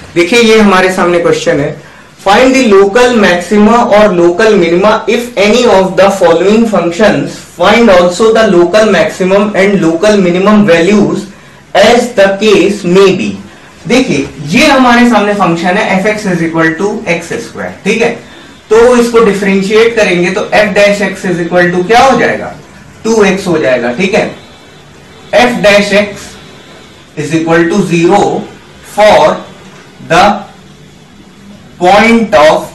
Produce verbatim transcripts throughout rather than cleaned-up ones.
देखिए ये हमारे सामने क्वेश्चन है, फाइंड द लोकल मैक्सिमा और local minima if any of the following functions, find also the local maximum and local minimum values as the case may be. देखिए ये हमारे सामने फंक्शन है F X is equal to X square, ठीक है। तो इसको डिफरेंशिएट करेंगे तो F dash x is equal to क्या हो जाएगा, टू एक्स हो जाएगा, ठीक है। F dash x is equal to zero for the point of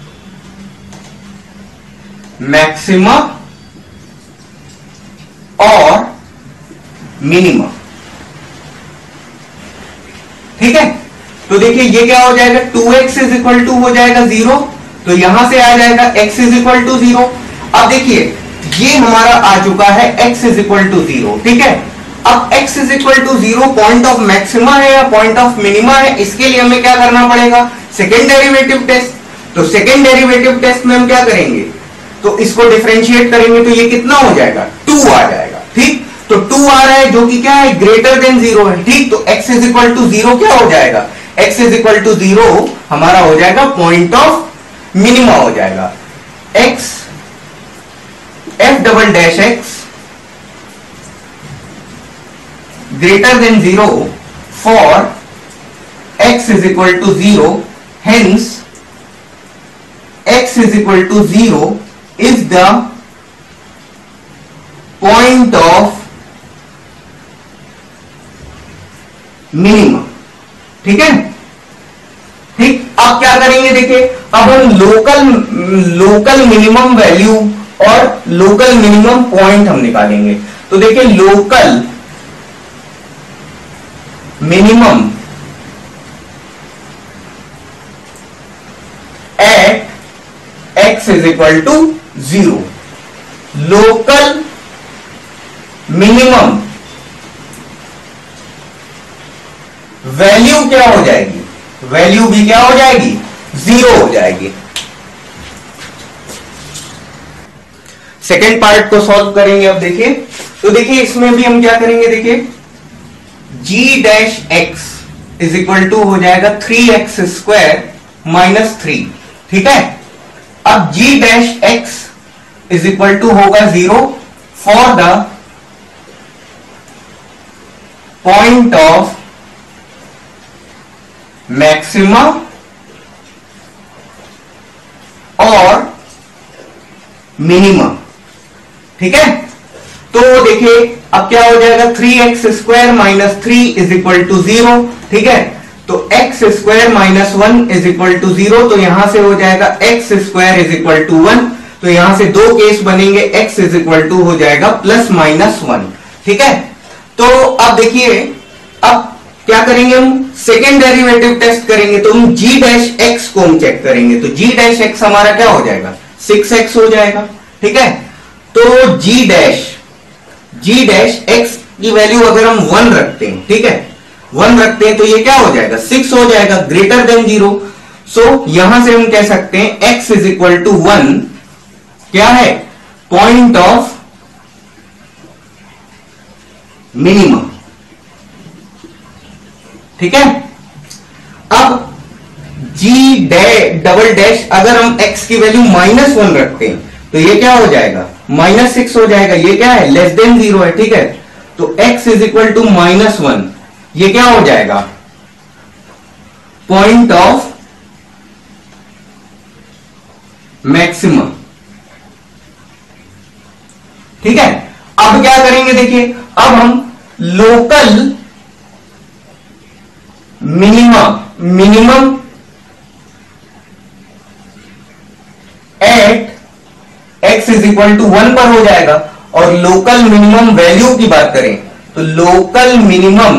maxima और मिनिमा, ठीक है। तो देखिए ये क्या हो जाएगा, two X is equal to हो जाएगा जीरो, तो यहां से आ जाएगा x is equal to zero. अब देखिए ये हमारा आ चुका है x is equal to zero, ठीक है। अब x is equal to zero point of maxima है या पॉइंट ऑफ मिनिमा है, इसके लिए हमें क्या करना पड़ेगा, सेकेंड डेरिवेटिव टेस्ट। तो सेकेंड डेरिवेटिव टेस्ट में हम क्या करेंगे, तो इसको डिफरेंशिएट करेंगे तो ये कितना हो जाएगा, टू आ जाएगा, ठीक। तो टू आ रहा है जो कि क्या है, ग्रेटर देन जीरो है, ठीक। तो x is equal to zero क्या हो जाएगा, x is equal to zero हमारा हो जाएगा पॉइंट ऑफ मिनिमा हो जाएगा। x f double dash x greater than zero for x is equal to zero, hence x is equal to zero is the point of minima, ठीक है, ठीक। अब क्या करेंगे, देखिए अब हम लोकल लोकल मिनिमम वैल्यू और लोकल मिनिमम पॉइंट हम निकालेंगे। तो देखिए local minimum at x is equal to zero, local minimum value क्या हो जाएगी, वैल्यू भी क्या हो जाएगी, जीरो हो जाएगी। सेकेंड पार्ट को सॉल्व करेंगे। अब देखिए तो देखिए इसमें भी हम क्या करेंगे, देखिए g dash x is equal to हो जाएगा three x square minus three, ठीक है। अब g dash x is equal to होगा zero for the point of maxima और मिनिमा, ठीक है। तो देखिए अब क्या हो जाएगा, three x square minus three is equal to zero, ठीक है। तो X square minus one is equal to zero, तो यहां से हो जाएगा x square is equal to one. तो यहां से दो केस बनेंगे, एक्स इज इक्वल टू हो जाएगा प्लस माइनस वन, ठीक है। तो अब देखिए अब क्या करेंगे, हम सेकेंड डेरिवेटिव टेस्ट करेंगे। तो हम g डैश x को हम चेक करेंगे, तो g डैश x हमारा क्या हो जाएगा, सिक्स एक्स हो जाएगा, ठीक है। तो g dash g dash x की वैल्यू अगर हम वन रखते हैं, ठीक है, वन रखते हैं तो ये क्या हो जाएगा, सिक्स हो जाएगा, ग्रेटर देन जीरो। सो यहां से हम कह सकते हैं x is equal to one क्या है, पॉइंट ऑफ मिनिमम, ठीक है। अब g डबल डैश अगर हम x की वैल्यू माइनस वन रखते हैं तो ये क्या हो जाएगा, माइनस सिक्स हो जाएगा, ये क्या है, लेस देन जीरो है, ठीक है। तो x is equal to minus one, ये क्या हो जाएगा, पॉइंट ऑफ मैक्सिमम, ठीक है। अब क्या करेंगे, देखिए अब हम local minimum minimum at x is equal to one पर हो जाएगा, और लोकल मिनिमम वैल्यू की बात करें तो लोकल मिनिमम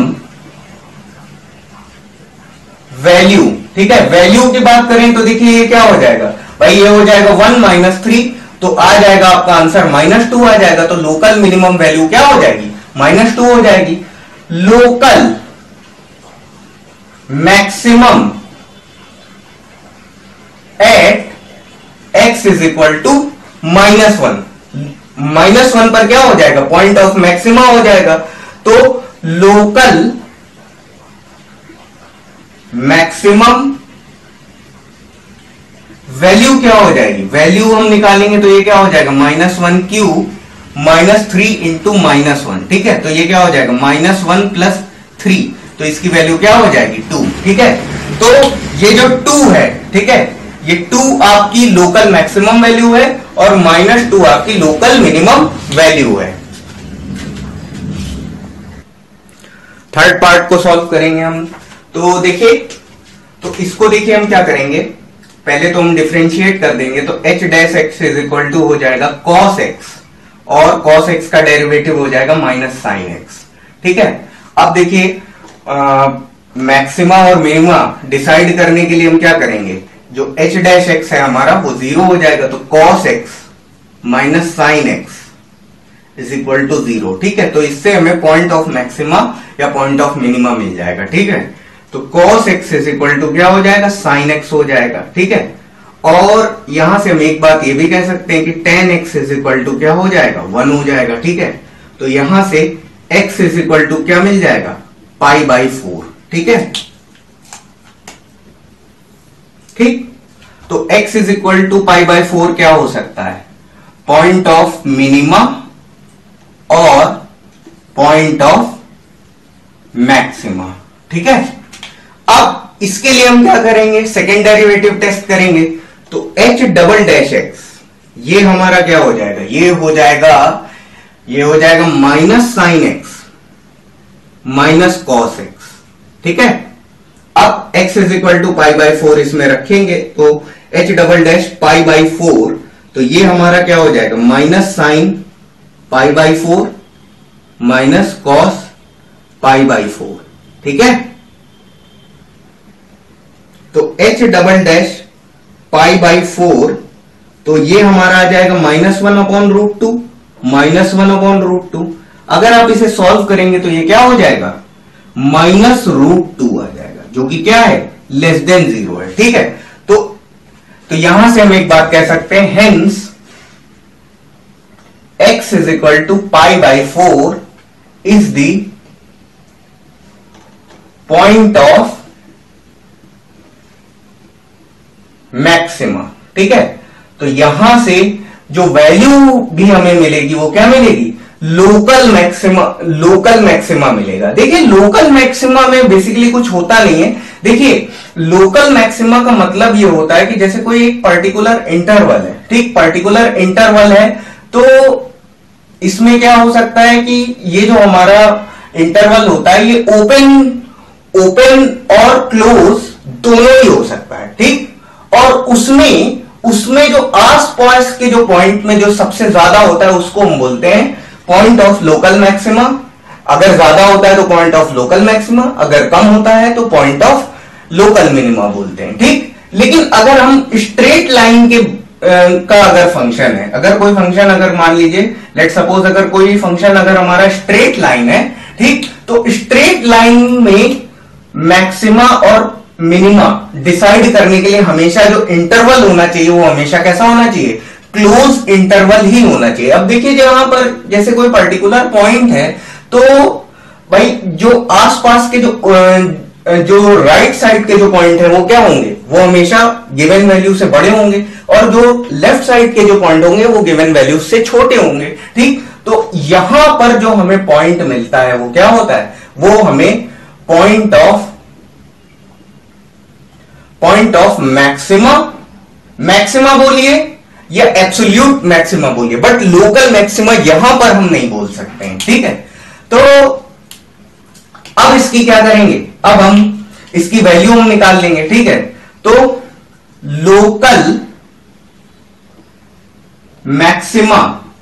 वैल्यू, ठीक है, वैल्यू की बात करें तो देखिए ये क्या हो जाएगा भाई, ये हो जाएगा वन माइनस थ्री, तो आ जाएगा आपका आंसर माइनस टू आ जाएगा। तो लोकल मिनिमम वैल्यू क्या हो जाएगी, माइनस टू हो जाएगी। Local maximum at x is equal to minus one, minus one पर क्या हो जाएगा, पॉइंट ऑफ मैक्सिमा हो जाएगा। तो लोकल मैक्सिमम वैल्यू क्या हो जाएगी, वैल्यू हम निकालेंगे तो ये क्या हो जाएगा minus one cube minus three into minus one, ठीक है। तो ये क्या हो जाएगा माइनस वन प्लस थ्री, तो इसकी वैल्यू क्या हो जाएगी टू, ठीक है। तो ये जो टू है, ठीक है, ये टू आपकी लोकल मैक्सिमम वैल्यू है और माइनस टू आपकी लोकल मिनिमम वैल्यू है। थर्ड पार्ट को सॉल्व करेंगे हम। तो देखिए, तो इसको देखिए हम क्या करेंगे, पहले तो हम डिफरेंशिएट कर देंगे। तो h dash x is equal to हो जाएगा कॉस एक्स, और कॉस एक्स का डेरिवेटिव हो जाएगा माइनस साइन एक्स, ठीक है। अब देखिए मैक्सिमा और मिनिमा डिसाइड करने के लिए हम क्या करेंगे, जो एच डैश एक्स है हमारा वो जीरो हो जाएगा, तो cos x minus sine x is equal to zero, ठीक है। तो इससे हमें पॉइंट ऑफ मैक्सिमा या पॉइंट ऑफ मिनिमा मिल जाएगा, ठीक है। तो cos x is equal to क्या हो जाएगा साइन एक्स हो जाएगा, ठीक है। और यहां से हम एक बात ये भी कह सकते हैं कि tan x is equal to क्या हो जाएगा वन हो जाएगा, ठीक है। तो यहां से x इज इक्वल टू क्या मिल जाएगा पाई बाई फोर, ठीक है, ठीक। तो x is equal to pi by four क्या हो सकता है, पॉइंट ऑफ मिनिमा और पॉइंट ऑफ मैक्सिमा, ठीक है। अब इसके लिए हम क्या करेंगे, सेकेंड डेरिवेटिव टेस्ट करेंगे। तो h डबल डैश एक्स ये हमारा क्या हो जाएगा, ये हो जाएगा ये हो जाएगा minus sine x minus cos x, ठीक है। अब x is equal to pi by four इसमें रखेंगे, तो h double dash pi by four, तो ये हमारा क्या हो जाएगा minus sine pi by four minus cos pi by four, ठीक है। तो h double dash pi by four, तो ये हमारा आ जाएगा minus one upon root two minus one upon root two. अगर आप इसे सॉल्व करेंगे तो ये क्या हो जाएगा माइनस रूट टू आ जाएगा, जो कि क्या है लेस देन जीरो है, ठीक है। तो तो यहां से हम एक बात कह सकते हैं, hence x is equal to pi by four is the point of maxima, ठीक है। तो यहां से जो वैल्यू भी हमें मिलेगी वो क्या मिलेगी, लोकल मैक्सिमा, लोकल मैक्सिमा मिलेगा। देखिए लोकल मैक्सिमा में बेसिकली कुछ होता नहीं है। देखिए लोकल मैक्सिमा का मतलब ये होता है कि जैसे कोई एक पर्टिकुलर इंटरवल है, ठीक, पर्टिकुलर इंटरवल है, तो इसमें क्या हो सकता है कि ये जो हमारा इंटरवल होता है ये ओपन ओपन और क्लोज दोनों ही हो सकता है, ठीक। और उसमें उसमें जो आसपास के जो पॉइंट में जो सबसे ज्यादा होता है उसको हम बोलते हैं पॉइंट ऑफ लोकल मैक्सिमा। अगर ज्यादा होता है तो पॉइंट ऑफ लोकल मैक्सिमा, अगर कम होता है तो पॉइंट ऑफ लोकल मिनिमा बोलते हैं, ठीक। लेकिन अगर हम स्ट्रेट लाइन के आ, का अगर फंक्शन है, अगर कोई फंक्शन अगर मान लीजिए लेट सपोज अगर कोई फंक्शन अगर हमारा स्ट्रेट लाइन है, ठीक, तो स्ट्रेट लाइन में मैक्सिमा और मिनिमा डिसाइड करने के लिए हमेशा जो इंटरवल होना चाहिए वो हमेशा कैसा होना चाहिए, क्लोज इंटरवल ही होना चाहिए। अब देखिए जहां पर जैसे कोई पर्टिकुलर पॉइंट है, तो भाई जो आसपास के जो जो राइट साइड के जो पॉइंट है वो क्या होंगे, वो हमेशा गिवन वैल्यू से बड़े होंगे, और जो लेफ्ट साइड के जो पॉइंट होंगे वो गिवन वैल्यू से छोटे होंगे, ठीक। तो यहां पर जो हमें पॉइंट मिलता है वो क्या होता है, वो हमें point of point of maxima maxima बोलिए या एब्सोल्यूट मैक्सिमा बोलिए, बट लोकल मैक्सिमा यहां पर हम नहीं बोल सकते हैं, ठीक है। तो अब इसकी क्या करेंगे, अब हम इसकी वैल्यू हम निकाल लेंगे, ठीक है। तो लोकल मैक्सिमा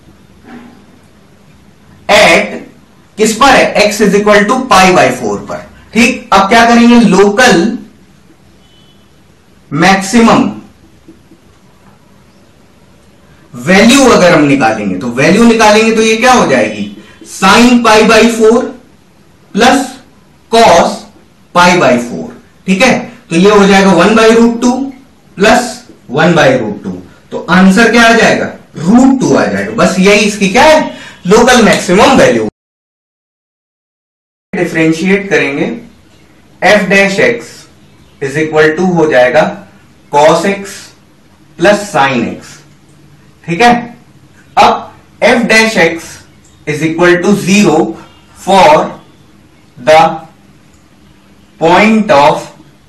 एट किस पर है, x is equal to pi by four पर, ठीक। अब क्या करेंगे, लोकल मैक्सिमम वैल्यू अगर हम निकालेंगे तो वैल्यू निकालेंगे तो ये क्या हो जाएगी sine pi by four plus cos pi by four, ठीक है। तो ये हो जाएगा one by root two plus one by root two, तो आंसर क्या आ जाएगा रूट टू आ जाएगा। बस यही इसकी क्या है लोकल मैक्सिमम वैल्यू। डिफरेंशिएट करेंगे f dash x is equal to हो जाएगा cos x plus sine x. ठीक है, अब f dash x is equal to zero for the point of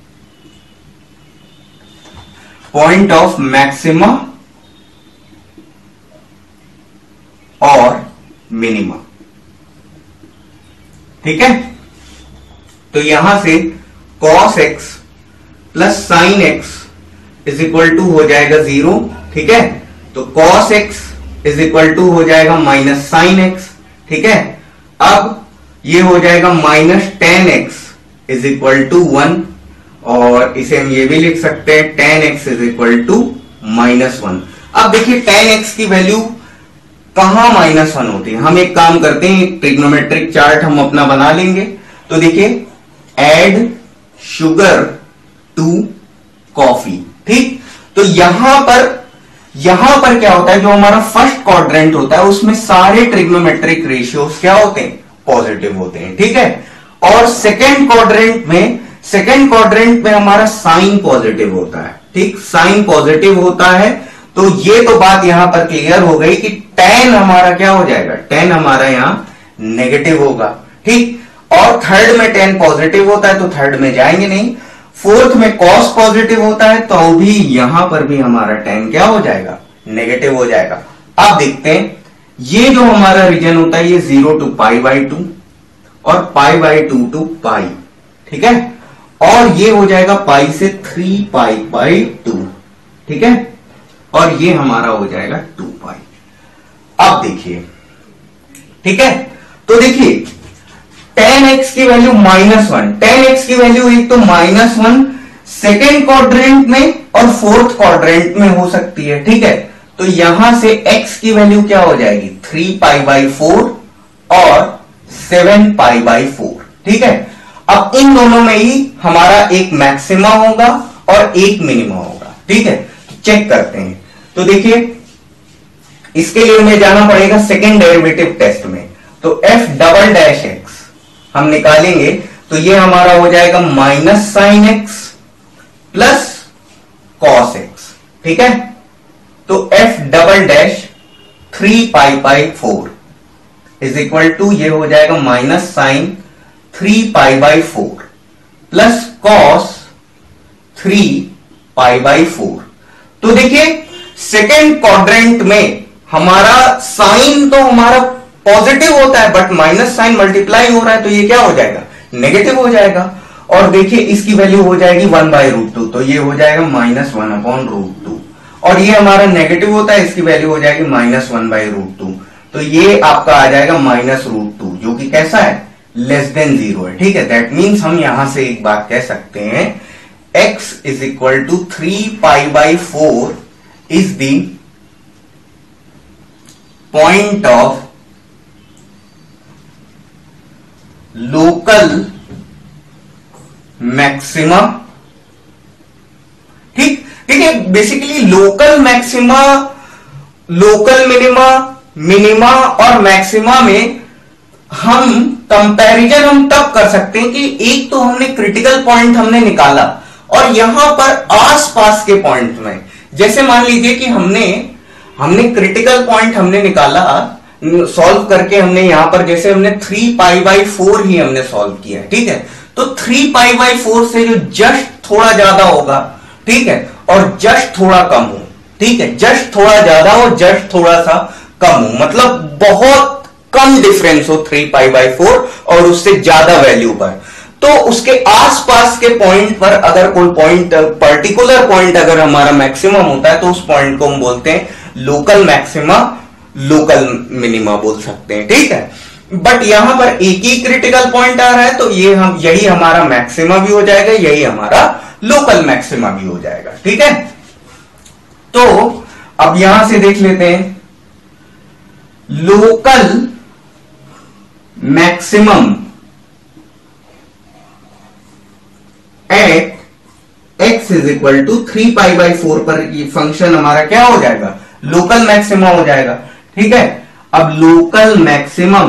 point of maxima और मिनिमा। ठीक है, तो यहां से cos x plus sine x is equal to हो जाएगा जीरो। ठीक है, तो cos x is equal to हो जाएगा माइनस साइन एक्स। ठीक है, अब ये हो जाएगा minus tan x is equal to one, और इसे हम ये भी लिख सकते हैं tan x is equal to minus one. अब देखिए टेन एक्स की वैल्यू कहां माइनस वन होती है। हम एक काम करते हैं, ट्रिग्नोमेट्रिक चार्ट हम अपना बना लेंगे। तो देखिए एड शुगर टू कॉफी। ठीक, तो यहां पर यहां पर क्या होता है, जो हमारा फर्स्ट क्वाड्रेंट होता है उसमें सारे ट्रिग्नोमेट्रिक रेशियोज क्या होते हैं, पॉजिटिव होते हैं। ठीक है, और सेकेंड क्वाड्रेंट में सेकेंड क्वाड्रेंट में हमारा साइन पॉजिटिव होता है। ठीक, साइन पॉजिटिव होता है, तो ये तो बात यहां पर क्लियर हो गई कि टेन हमारा क्या हो जाएगा, टेन हमारा यहां नेगेटिव होगा। ठीक, और थर्ड में टेन पॉजिटिव होता है तो थर्ड में जाएंगे नहीं। फोर्थ में कॉस पॉजिटिव होता है तो भी यहां पर भी हमारा टेन क्या हो जाएगा, नेगेटिव हो जाएगा। अब देखते हैं, ये जो हमारा रीजन होता है ये zero to pi by two और pi by two to pi. ठीक है, और ये हो जाएगा पाई से थ्री पाई बाई टू। ठीक है, और ये हमारा हो जाएगा टू पाई। अब देखिए, ठीक है, तो देखिए टेन एक्स की value minus one, tan x की वैल्यू एक तो माइनस वन सेकेंड क्वाड्रेंट में और फोर्थ क्वाड्रेंट में हो सकती है। ठीक है, तो यहां से x की वैल्यू क्या हो जाएगी, थ्री पाई बाई फोर और सेवन पाई बाई फोर। ठीक है, अब इन दोनों में ही हमारा एक मैक्सिमा होगा और एक मिनिमा होगा। ठीक है, तो चेक करते हैं। तो देखिए इसके लिए हमें जाना पड़ेगा सेकेंड डेरिवेटिव टेस्ट में। तो f डबल डैश एक्स हम निकालेंगे तो ये हमारा हो जाएगा minus sine x plus cos x. ठीक है, तो f double dash three pi by four is equal to ये हो जाएगा minus sine three pi by four plus cos three pi by four. तो देखिए सेकेंड क्वाड्रेंट में हमारा साइन तो हमारा पॉजिटिव होता है बट माइनस साइन मल्टीप्लाई हो रहा है तो ये क्या हो जाएगा, नेगेटिव हो जाएगा। और देखिए इसकी वैल्यू हो जाएगी वन बाई रूट टू, तो ये हो जाएगा minus one upon root two, और ये हमारा नेगेटिव होता है, इसकी वैल्यू हो जाएगी minus one by root two, तो ये आपका आ जाएगा माइनस रूट टू, जो कि कैसा है, लेस देन जीरो है। ठीक है, दैट मीन्स हम यहां से एक बात कह सकते हैं, x is equal to three pi by four is the point of local maxima. ठीक ठीक है, basically local maxima, local minima, minima और मैक्सिमा में हम कंपैरिजन हम तब कर सकते हैं कि एक तो हमने क्रिटिकल पॉइंट हमने निकाला और यहां पर आसपास के पॉइंट में, जैसे मान लीजिए कि हमने हमने क्रिटिकल पॉइंट हमने निकाला, सॉल्व करके हमने यहां पर जैसे हमने थ्री पाई बाई फोर ही हमने सॉल्व किया है। ठीक है, तो थ्री पाई बाई फोर से जो जस्ट थोड़ा ज्यादा होगा, ठीक है, और जस्ट थोड़ा कम हो, ठीक है, जस्ट थोड़ा ज्यादा हो, जस्ट थोड़ा सा कम हो, मतलब बहुत कम डिफरेंस हो थ्री पाई बाई फोर और उससे ज्यादा वैल्यू पर, तो उसके आसपास के पॉइंट पर अगर कोई पॉइंट, पर्टिकुलर पॉइंट अगर हमारा मैक्सिमम होता है तो उस पॉइंट को हम बोलते हैं लोकल मैक्सिमा, लोकल मिनिमा बोल सकते हैं। ठीक है, बट यहां पर एक ही क्रिटिकल पॉइंट आ रहा है तो ये हम यही हमारा मैक्सिमा भी हो जाएगा, यही हमारा लोकल मैक्सिमा भी हो जाएगा। ठीक है, तो अब यहां से देख लेते हैं local maximum at x is equal to three pi by four पर ये फंक्शन हमारा क्या हो जाएगा, लोकल मैक्सिमम हो जाएगा। ठीक है, अब लोकल मैक्सिमम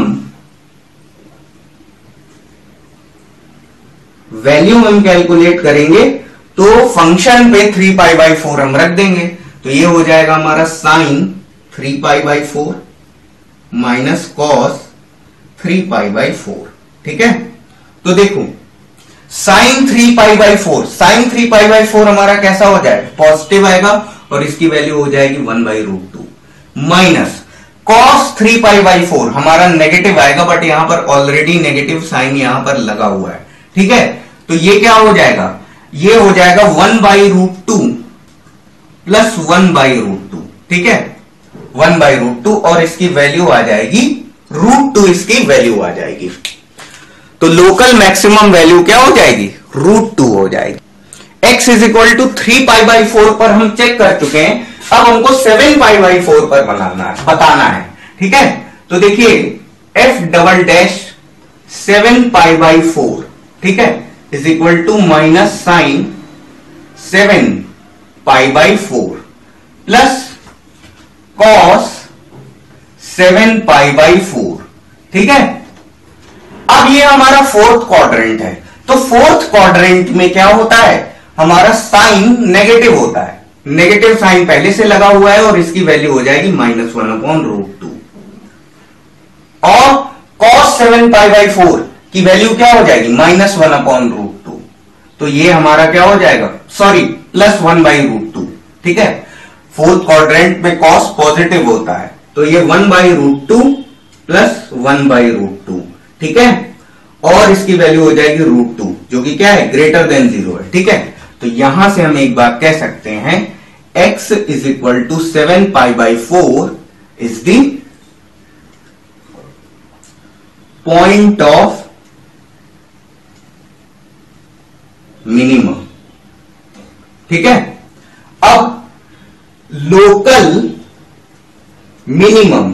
वैल्यू हम कैलकुलेट करेंगे तो फंक्शन पे थ्री पाई बाई फोर हम रख देंगे, तो ये हो जाएगा हमारा sine three pi by four minus cos three pi by four. ठीक है, तो देखो sine three pi by four, sine three pi by four हमारा कैसा हो जाएगा, पॉजिटिव आएगा और इसकी वैल्यू हो जाएगी one by root two, minus cos three pi by four हमारा नेगेटिव आएगा, बट यहां पर ऑलरेडी नेगेटिव साइन यहां पर लगा हुआ है। ठीक है, तो ये क्या हो जाएगा, ये हो जाएगा one by root two plus one by root two. ठीक है, वन बाई रूट टू और इसकी वैल्यू आ जाएगी रूट टू, इसकी वैल्यू आ जाएगी। तो लोकल मैक्सिमम वैल्यू क्या हो जाएगी, रूट टू हो जाएगी। x is equal to three pi by four पर हम चेक कर चुके हैं, अब हमको सेवन पाई बाई फोर पर बनाना है, बताना है। ठीक है, तो देखिए f double dash seven pi by four, ठीक है, is equal to minus sine seven pi by four plus cos seven pi by four. ठीक है, अब ये हमारा फोर्थ क्वाड्रेंट है, तो फोर्थ क्वाड्रेंट में क्या होता है, हमारा साइन नेगेटिव होता है, नेगेटिव साइन पहले से लगा हुआ है और इसकी वैल्यू हो जाएगी minus one upon root two, और cos seven pi by four की वैल्यू क्या हो जाएगी, minus one upon root two. तो ये हमारा क्या हो जाएगा, sorry plus one by root two. ठीक है, फोर्थ क्वाड्रेंट में कॉस पॉजिटिव होता है, तो ये one by root two plus one by root two. ठीक है, और इसकी वैल्यू हो जाएगी रूट टू, जो कि क्या है, ग्रेटर देन जीरो है। ठीक है, तो यहां से हम एक बात कह सकते हैं, x is equal to seven pi by four is the point of minimum. ठीक है, अब local minimum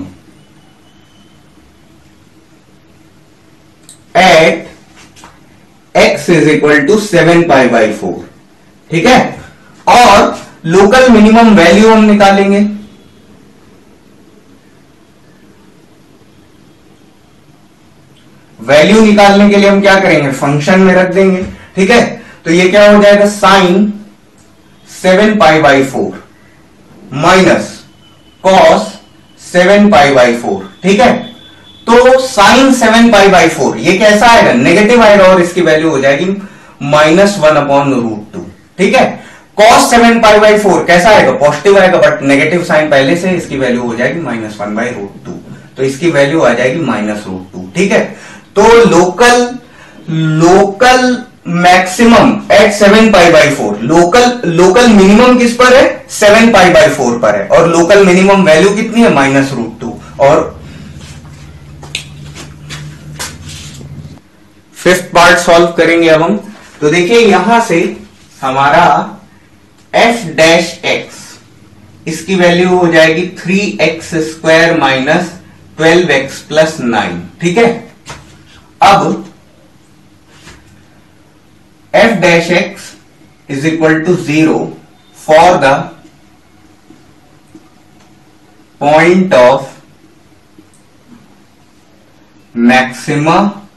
at x is equal to seven pi by four. ठीक है, और लोकल मिनिमम वैल्यू हम निकालेंगे, वैल्यू निकालने के लिए हम क्या करेंगे, फंक्शन में रख देंगे। ठीक है, तो ये क्या हो जाएगा, sine seven pi by four minus cos seven pi by four. ठीक है, तो sine seven pi by four ये कैसा आएगा, नेगेटिव आएगा और इसकी वैल्यू हो जाएगी minus one upon root two. ठीक है, cos seven pi by four कैसा आएगा, पॉजिटिव आएगा, बट नेगेटिव साइन पहले से, इसकी वैल्यू हो जाएगी minus one by root two, तो इसकी वैल्यू आ जाएगी माइनस रूट टू। ठीक है, तो local local maximum at seven pi by four, local local minimum किस पर है, सेवन पाई बाई फोर पर है, और लोकल मिनिमम वैल्यू कितनी है, माइनस रूट टू। और फिफ्थ पार्ट सॉल्व करेंगे अब हम। तो देखिए यहां से हमारा f डैश x, इसकी वैल्यू हो जाएगी three x square minus twelve x plus nine. ठीक है, अब f dash x is equal to zero for the point of maxima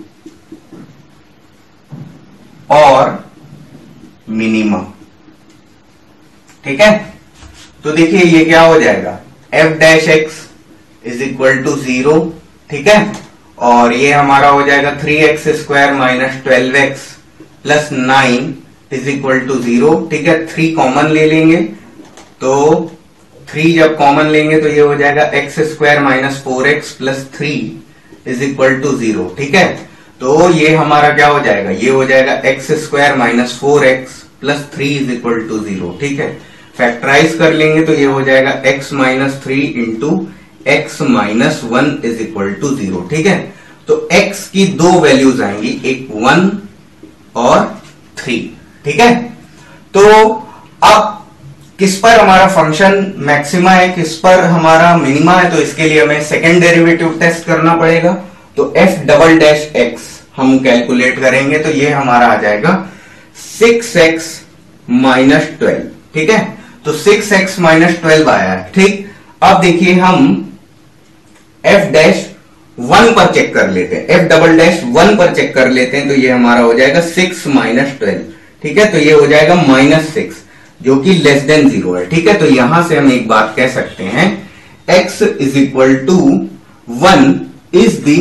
और मिनिमम। ठीक है, तो देखिए ये क्या हो जाएगा, f dash x is equal to zero. ठीक है, और ये हमारा हो जाएगा three x square minus twelve x plus nine is equal to zero. ठीक है, थ्री कॉमन ले लेंगे, तो थ्री जब कॉमन लेंगे तो ये हो जाएगा x square minus four x plus three is equal to zero. ठीक है, तो ये हमारा क्या हो जाएगा, ये हो जाएगा x square minus four x plus three is equal to zero. ठीक है, फैक्टराइज कर लेंगे तो ये हो जाएगा x minus three into x minus one is equal to zero. ठीक है, तो x की दो वैल्यूज आएंगी, एक वन और थ्री। ठीक है, तो अब किस पर हमारा फंक्शन मैक्सिमा है, किस पर हमारा मिनिमा है, तो इसके लिए हमें सेकेंड डेरिवेटिव टेस्ट करना पड़ेगा। तो f डबल डैश एक्स हम कैलकुलेट करेंगे, तो ये हमारा आ जाएगा सिक्स एक्स माइनस ट्वेल्व। ठीक है, तो सिक्स एक्स माइनस ट्वेल्व आया है। ठीक, अब देखिए हम f डैश वन पर चेक कर लेते हैं, f डबल डैश वन पर चेक कर लेते हैं, तो ये हमारा हो जाएगा सिक्स माइनस ट्वेल्व। ठीक है, तो ये हो जाएगा माइनस सिक्स जो कि लेस देन जीरो है। ठीक है, तो यहां से हम एक बात कह सकते हैं, x is equal to one is the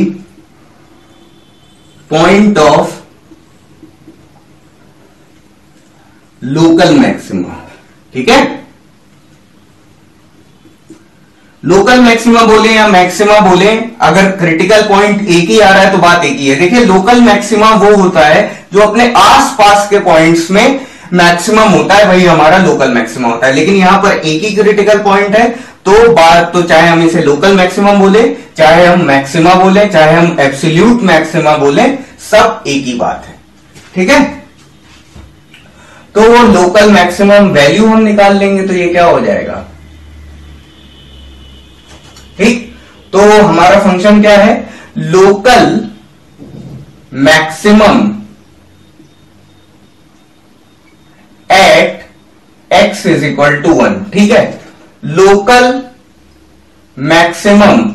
point of local maxima. ठीक है, लोकल मैक्सिमा बोले या मैक्सिमा बोले, अगर क्रिटिकल पॉइंट एक ही आ रहा है तो बात एक ही है। देखिए, लोकल मैक्सिमा वो होता है जो अपने आसपास के पॉइंट्स में मैक्सिमम होता है, वही हमारा लोकल मैक्सिमा होता है। लेकिन यहां पर एक ही क्रिटिकल पॉइंट है, तो बात तो चाहे हम इसे लोकल मैक्सिमम बोले, चाहे हम मैक्सिमा बोले, चाहे हम एब्सोल्यूट मैक्सिमा बोले, सब एक ही बात है। ठीक है, तो वो लोकल मैक्सिमम वैल्यू हम निकाल लेंगे, तो ये क्या हो जाएगा, ठीक। तो हमारा फंक्शन क्या है, local maximum at x is equal to one. ठीक है, लोकल मैक्सिमम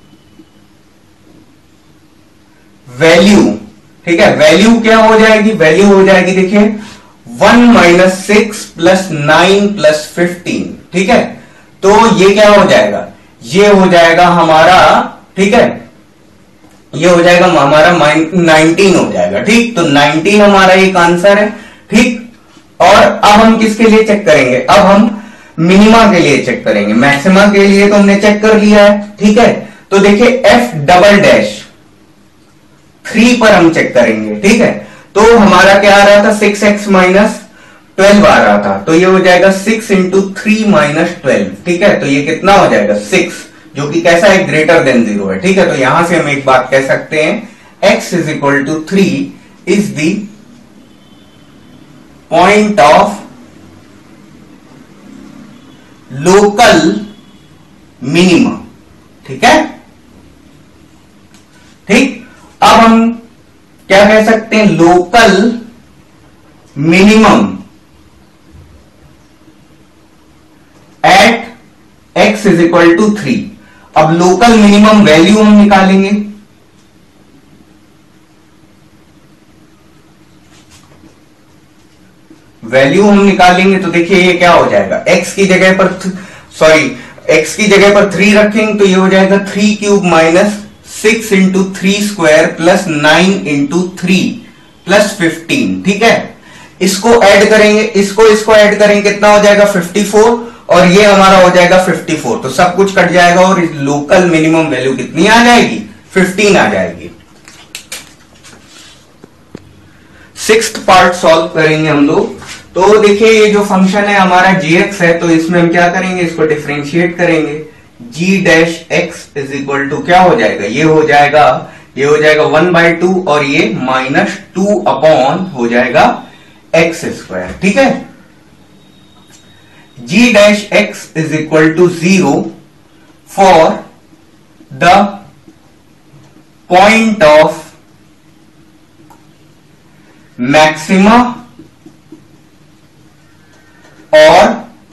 वैल्यू, ठीक है, वैल्यू क्या हो जाएगी, वैल्यू हो जाएगी देखिए one minus six plus nine plus fifteen. ठीक है, तो ये क्या हो जाएगा, ये हो जाएगा हमारा, ठीक है, ये हो जाएगा हमारा नाइनटीन हो जाएगा। ठीक, तो नाइनटीन हमारा एक आंसर है। ठीक, और अब हम किसके लिए चेक करेंगे, अब हम मिनिमा के लिए चेक करेंगे। मैक्सिमा के लिए तो हमने चेक कर लिया है। ठीक है, तो देखिए एफ डबल डैश थ्री पर हम चेक करेंगे। ठीक है, तो हमारा क्या आ रहा था, सिक्स एक्स माइनस ट्वेल्व आ रहा था, तो ये हो जाएगा six into three minus twelve. ठीक है, तो ये कितना हो जाएगा, सिक्स, जो कि कैसा है, ग्रेटर देन जीरो है। ठीक है, तो यहां से हम एक बात कह सकते हैं, x is equal to three is the point of local minimum. ठीक है, ठीक, अब हम क्या कह सकते हैं, local minimum at x is equal to three. अब लोकल मिनिमम वैल्यू हम निकालेंगे, वैल्यू हम निकालेंगे तो देखिए ये क्या हो जाएगा, x की जगह पर, सॉरी x की जगह पर थ्री रखेंगे तो ये हो जाएगा three cube minus six into three square plus nine into three plus fifteen. ठीक है, इसको ऐड करेंगे, इसको इसको ऐड करेंगे, कितना हो जाएगा फिफ्टी फोर, और ये हमारा हो जाएगा फिफ्टी फोर, तो सब कुछ कट जाएगा और लोकल मिनिमम वैल्यू कितनी आ जाएगी, फिफ्टीन आ जाएगी। सिक्स्थ पार्ट सॉल्व करेंगे हम लोग। तो देखिए ये जो फंक्शन है हमारा gx है, तो इसमें हम क्या करेंगे, इसको डिफरेंशिएट करेंगे। g dash x is equal to क्या हो जाएगा, ये हो जाएगा, ये हो जाएगा वन बाई टू, और ये माइनस टू अपॉन हो जाएगा एक्स स्क्वायर। ठीक है, g dash x is equal to zero for the point of maxima और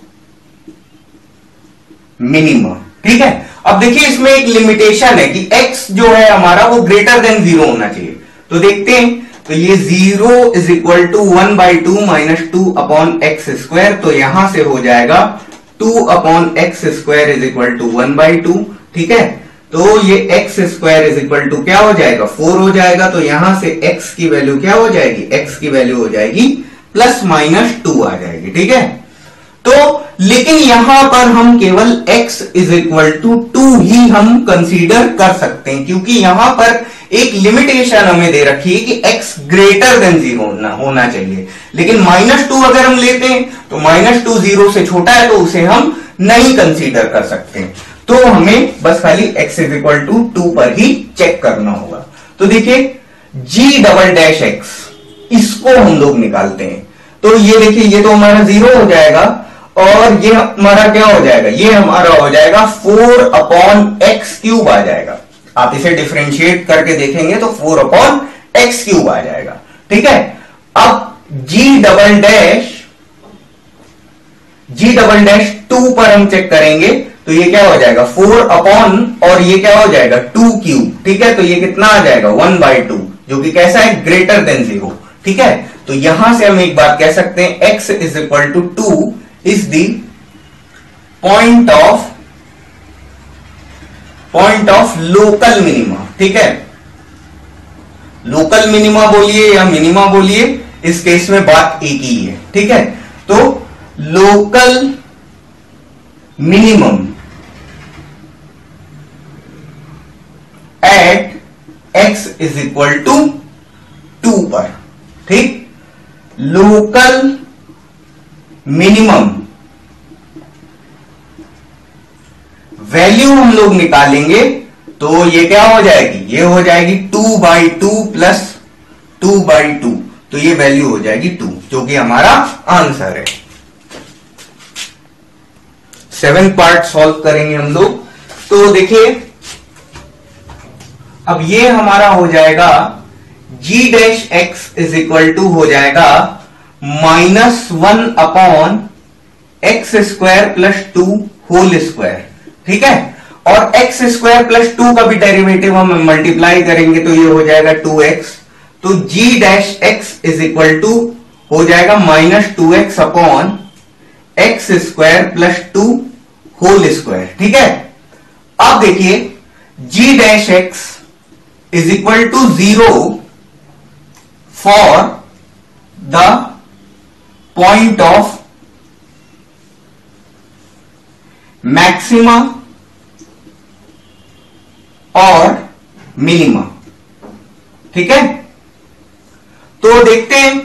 मिनिमा। ठीक है, अब देखिए इसमें एक लिमिटेशन है कि x जो है हमारा वो ग्रेटर देन जीरो होना चाहिए। तो देखते हैं, तो ये zero is equal to one by two minus two upon x square, तो यहां से हो जाएगा two upon x square is equal to one by two. ठीक है, तो ये x square is equal to क्या हो जाएगा, फोर हो जाएगा, तो यहां से x की वैल्यू क्या हो जाएगी, x की वैल्यू हो जाएगी प्लस माइनस टू आ जाएगी। ठीक है, तो लेकिन यहां पर हम केवल x is equal to two ही हम कंसीडर कर सकते हैं, क्योंकि यहां पर एक लिमिटेशन हमें दे रखी है कि x ग्रेटर देन जीरो होना, होना चाहिए। लेकिन माइनस टू अगर हम लेते हैं तो माइनस टू जीरो से छोटा है, तो उसे हम नहीं कंसीडर कर सकते। तो हमें बस खाली x is equal to two पर ही चेक करना होगा। तो देखिए g डबल डैश एक्स, इसको हम लोग निकालते हैं, तो ये देखिए ये तो हमारा जीरो हो जाएगा, और ये हमारा क्या हो जाएगा, ये हमारा हो जाएगा फोर अपॉन एक्स क्यूब आ जाएगा। आप इसे डिफरेंशिएट करके देखेंगे तो फोर अपॉन एक्स क्यूब आ जाएगा। ठीक है, अब g double dash g double dash two पर हम चेक करेंगे, तो ये क्या हो जाएगा फोर अपॉन, और ये क्या हो जाएगा टू क्यूब। ठीक है, तो ये कितना आ जाएगा वन बाई टू, जो कि कैसा है, ग्रेटर देन जीरो। ठीक है, तो यहां से हम एक बात कह सकते हैं, x is equal to two is the point of point of local minima. ठीक है, लोकल मिनिमा बोलिए या मिनिमा बोलिए, इस केस में बात एक ही है। ठीक है, तो local minimum at x is equal to two पर। ठीक, लोकल मिनिमम वैल्यू हम लोग निकालेंगे तो ये क्या हो जाएगी, ये हो जाएगी two by two plus two by two, तो ये वैल्यू हो जाएगी टू, जो कि हमारा आंसर है। सेवन पार्ट सॉल्व करेंगे हम लोग। तो देखिए अब ये हमारा हो जाएगा g dash x is equal to हो जाएगा minus one upon x square plus two whole square. ठीक है, और एक्स स्क्वायर प्लस टू का भी डेरिवेटिव हम मल्टीप्लाई करेंगे तो ये हो जाएगा टू एक्स। तो g dash x is equal to हो जाएगा minus two x upon x square plus two whole square. ठीक है, अब देखिए g dash x is equal to zero for the point of maxima और मिनिमा। ठीक है, तो देखते हैं,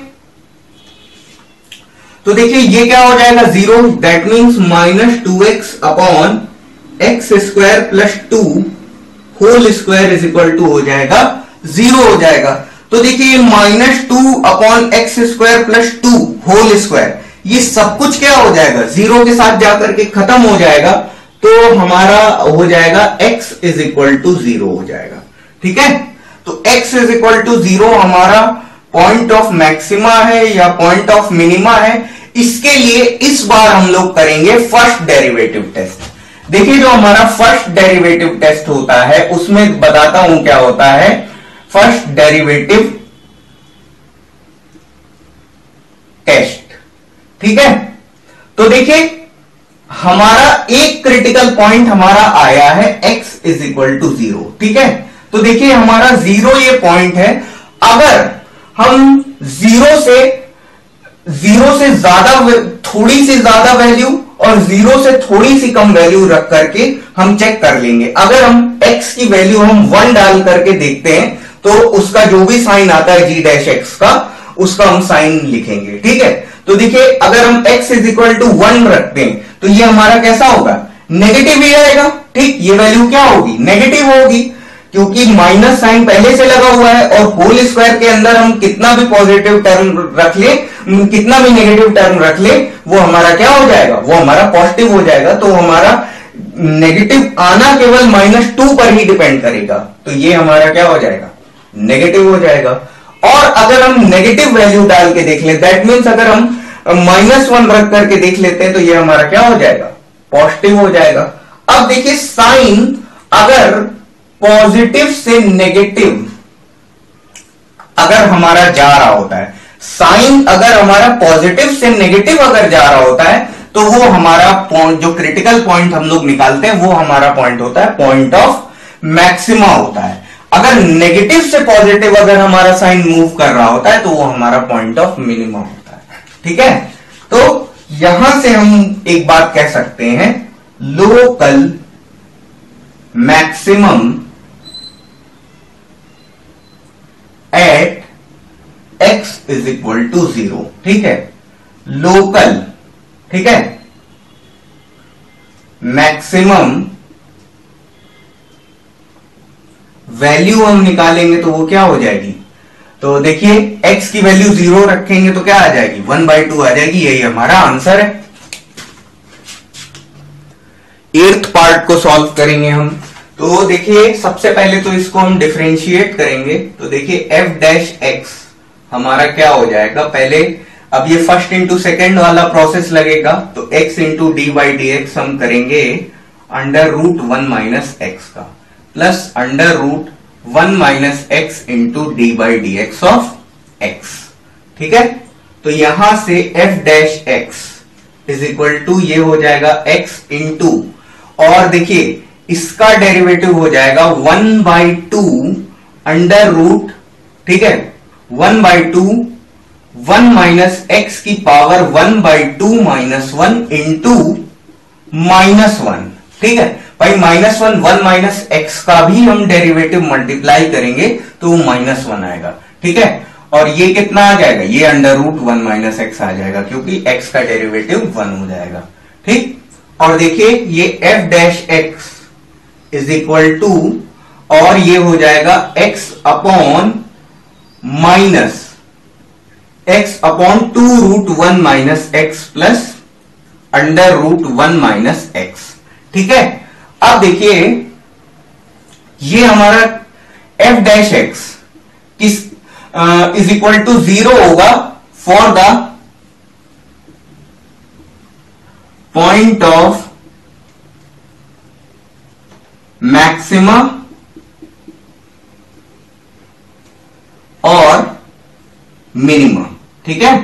तो देखिए ये क्या हो जाएगा zero, that means minus two x upon x square plus two whole square is equal to हो जाएगा जीरो हो जाएगा। तो देखिए minus two upon x square plus two whole square, ये सब कुछ क्या हो जाएगा, जीरो के साथ जाकर के खत्म हो जाएगा, तो हमारा हो जाएगा x is equal to zero हो जाएगा। ठीक है, तो x is equal to zero हमारा पॉइंट ऑफ मैक्सिमा है या पॉइंट ऑफ मिनिमा है। इसके लिए इस बार हम लोग करेंगे फर्स्ट डेरिवेटिव टेस्ट। देखिए जो हमारा फर्स्ट डेरिवेटिव टेस्ट होता है उसमें बताता हूं क्या होता है। फर्स्ट डेरिवेटिव टेस्ट, ठीक है, तो देखिए हमारा एक क्रिटिकल पॉइंट हमारा आया है x is equal to zero. ठीक है, तो देखिए हमारा जीरो ये पॉइंट है। अगर हम जीरो से जीरो से ज्यादा थोड़ी सी ज्यादा वैल्यू और जीरो से थोड़ी सी कम वैल्यू रख करके हम चेक कर लेंगे। अगर हम x की वैल्यू हम वन डाल करके देखते हैं तो उसका जो भी साइन आता है g डैश एक्स का, उसका हम साइन लिखेंगे। ठीक है, तो देखिए अगर हम x is equal to one रखते हैं तो ये हमारा कैसा होगा, नेगेटिव ही आएगा। ठीक, ये वैल्यू क्या होगी, नेगेटिव होगी, क्योंकि माइनस साइन पहले से लगा हुआ है और होल स्क्वायर के अंदर हम कितना भी पॉजिटिव टर्म रख ले, कितना भी नेगेटिव टर्म रख ले, वो हमारा क्या हो जाएगा, वो हमारा पॉजिटिव हो जाएगा। तो हमारा नेगेटिव आना केवल माइनस टू पर ही डिपेंड करेगा, तो ये हमारा क्या हो जाएगा, नेगेटिव हो जाएगा। और अगर हम नेगेटिव वैल्यू डाल के देख ले, दैट मीन्स अगर हम माइनस वन रख करके देख लेते हैं तो ये हमारा क्या हो जाएगा, पॉजिटिव हो जाएगा। अब देखिए साइन अगर पॉजिटिव से नेगेटिव अगर हमारा जा रहा होता है, साइन अगर हमारा पॉजिटिव से नेगेटिव अगर जा रहा होता है तो वो हमारा पॉइंट, जो क्रिटिकल पॉइंट हम लोग निकालते हैं वो हमारा पॉइंट होता है पॉइंट ऑफ मैक्सिमा होता है। अगर नेगेटिव से पॉजिटिव अगर हमारा साइन मूव कर रहा होता है तो वो हमारा पॉइंट ऑफ मिनिमम होता है। ठीक है, तो यहां से हम एक बात कह सकते हैं, local maximum at x is equal to zero. ठीक है, लोकल, ठीक है, मैक्सिमम वैल्यू हम निकालेंगे तो वो क्या हो जाएगी, तो देखिए x की वैल्यू जीरो रखेंगे तो क्या आ जाएगी, वन बाई टू आ जाएगी। यही हमारा आंसर है। एर्थ पार्ट को सॉल्व करेंगे हम। तो देखिए सबसे पहले तो इसको हम डिफरेंशिएट करेंगे। तो देखिए f डैश एक्स हमारा क्या हो जाएगा, पहले अब ये फर्स्ट इंटू सेकेंड वाला प्रोसेस लगेगा, तो x into d by d x हम करेंगे under root one minus x का, plus under root one minus x into d by d x of x. ठीक है। तो यहां से f dash x is equal to ये हो जाएगा एक्स इंटू, और देखिए इसका डेरिवेटिव हो जाएगा one by two under root, ठीक है, one by two one minus x की power one by two minus one into minus one, ठीक है भाई। Minus one one minus x का भी हम डेरिवेटिव मल्टीप्लाई करेंगे तो वो माइनस वन आएगा, ठीक है। और ये कितना आ जाएगा, ये under root one minus x आ जाएगा, क्योंकि x का डेरिवेटिव वन हो जाएगा, ठीक। और देखिए ये f dash x is equal to, और ये हो जाएगा x upon minus x upon two root one minus x plus under root one minus x, ठीक है। अब देखिए ये हमारा f डैश एक्स किस इज इक्वल टू जीरो होगा for the point of maxima और मिनिमम, ठीक है,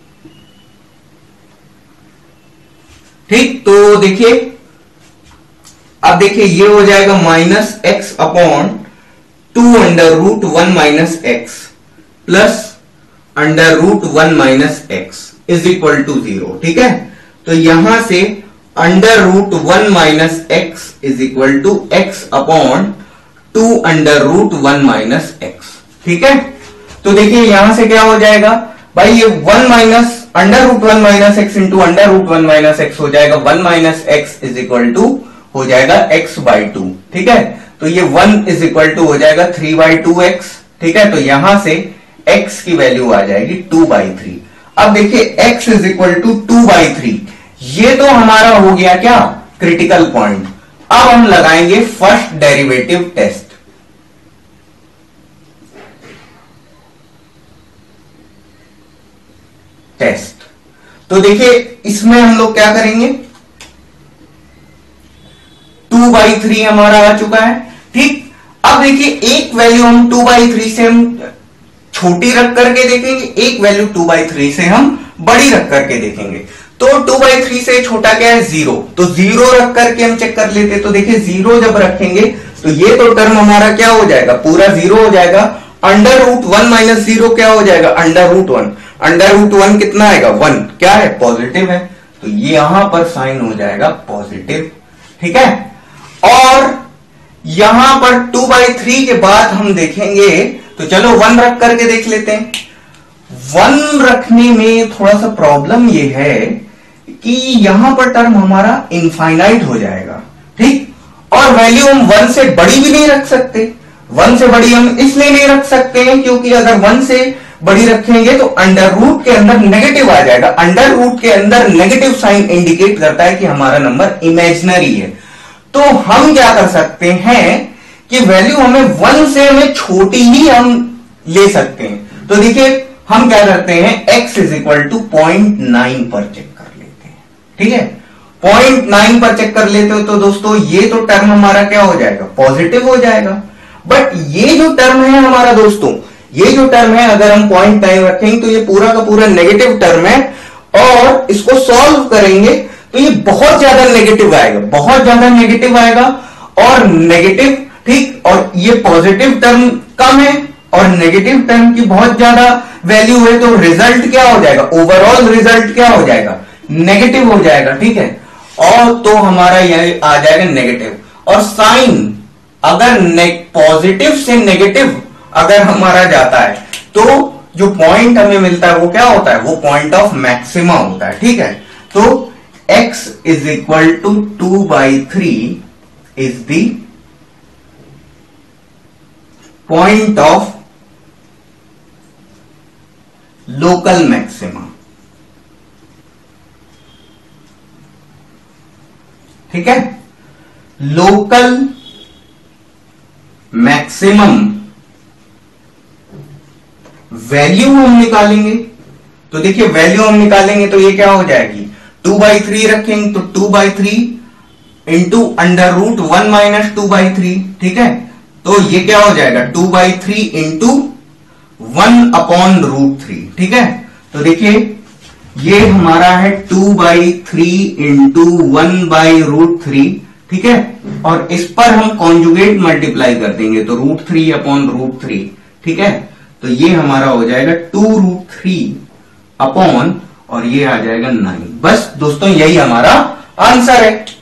ठीक। तो देखिए अब देखिए ये हो जाएगा minus x upon two under root one minus x plus under root one minus x is equal to zero, ठीक है। तो यहां से under root one minus x is equal to x upon two under root one minus x, ठीक है। तो देखिए यहां से क्या हो जाएगा भाई, ये one minus under root one minus x into under root one minus x हो जाएगा one minus x is equal to हो जाएगा एक्स बाई टू, ठीक है। तो ये वन इज इक्वल टू हो जाएगा थ्री बाई टू एक्स, ठीक है। तो यहां से x की वैल्यू आ जाएगी टू बाई थ्री। अब देखिए x is equal to two by three, ये तो हमारा हो गया क्या क्रिटिकल पॉइंट। अब हम लगाएंगे फर्स्ट डेरिवेटिव टेस्ट। टेस्ट तो देखिए इसमें हम लोग क्या करेंगे, टू बाई थ्री हमारा आ चुका है, ठीक। अब देखिए एक वैल्यू हम टू बाई थ्री से हम छोटी रख करके देखेंगे, एक वैल्यू टू बाई थ्री से हम बड़ी रख करके देखेंगे। तो टू बाई थ्री से छोटा क्या है जीरो, तो जीरो रख करके हम चेक कर लेते। तो देखिए जीरो जब रखेंगे तो ये तो टर्म हमारा क्या हो जाएगा, पूरा जीरो हो जाएगा। Under root one minus zero क्या हो जाएगा, under root one. Under root one कितना आएगा, वन, क्या है पॉजिटिव है, तो ये यहां पर साइन हो जाएगा पॉजिटिव, ठीक है। और यहां पर टू बाई थ्री के बाद हम देखेंगे, तो चलो वन रख करके देख लेते हैं। वन रखने में थोड़ा सा प्रॉब्लम ये है कि यहां पर टर्म हमारा इनफाइनाइट हो जाएगा, ठीक। और वैल्यू हम वन से बड़ी भी नहीं रख सकते। वन से बड़ी हम इसलिए नहीं रख सकते हैं क्योंकि अगर वन से बड़ी रखेंगे तो अंडर रूट के अंदर नेगेटिव आ जाएगा। अंडर रूट के अंदर नेगेटिव साइन इंडिकेट करता है कि हमारा नंबर इमेजिनरी है। तो हम क्या कर सकते हैं कि वैल्यू हमें वन से हमें छोटी ही हम ले सकते हैं। तो देखिए हम क्या करते हैं, x is equal to point nine पर चेक कर लेते हैं, ठीक है। पॉइंट नाइन पर चेक कर लेते हो तो दोस्तों ये तो टर्म हमारा क्या हो जाएगा, पॉजिटिव हो जाएगा। बट ये जो टर्म है हमारा दोस्तों, ये जो टर्म है अगर हम पॉइंट नाइन रखेंगे तो ये पूरा का पूरा नेगेटिव टर्म है, और इसको सॉल्व करेंगे तो ये बहुत ज्यादा नेगेटिव आएगा, बहुत ज्यादा नेगेटिव आएगा और नेगेटिव, ठीक। और ये पॉजिटिव टर्म कम है और नेगेटिव टर्म की बहुत ज्यादा वैल्यू है, तो रिजल्ट क्या हो जाएगा, ओवरऑल रिजल्ट क्या हो जाएगा, नेगेटिव हो जाएगा, ठीक है। और तो हमारा यह आ जाएगा नेगेटिव। और साइन अगर पॉजिटिव से नेगेटिव अगर हमारा जाता है तो जो पॉइंट हमें मिलता है वो क्या होता है, वो पॉइंट ऑफ मैक्सिमा होता है, ठीक है। तो x is equal to two by three is the point of local maxima, ठीक है। लोकल मैक्सिमम वैल्यू हम निकालेंगे। तो देखिए वैल्यू हम निकालेंगे तो ये क्या हो जाएगी, टू बाई थ्री रखेंगे तो two by three into under root one minus two by three, ठीक है। तो ये क्या हो जाएगा, two by three into one upon root three, ठीक है। तो देखिए ये हमारा है two by three into one by root three, ठीक है, और इस पर हम कॉन्जुगेट मल्टीप्लाई कर देंगे तो root three upon root three, ठीक है, तो ये हमारा हो जाएगा टू रूट थ्री अपॉन और ये आ जाएगा नाइन। बस दोस्तों यही हमारा आंसर है।